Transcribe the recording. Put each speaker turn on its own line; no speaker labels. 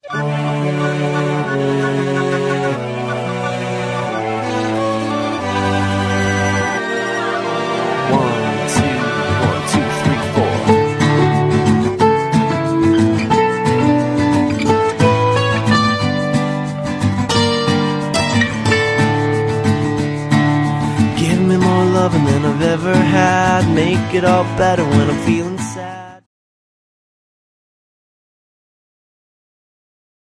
Than I've ever had. Make it all better when I'm feeling sad.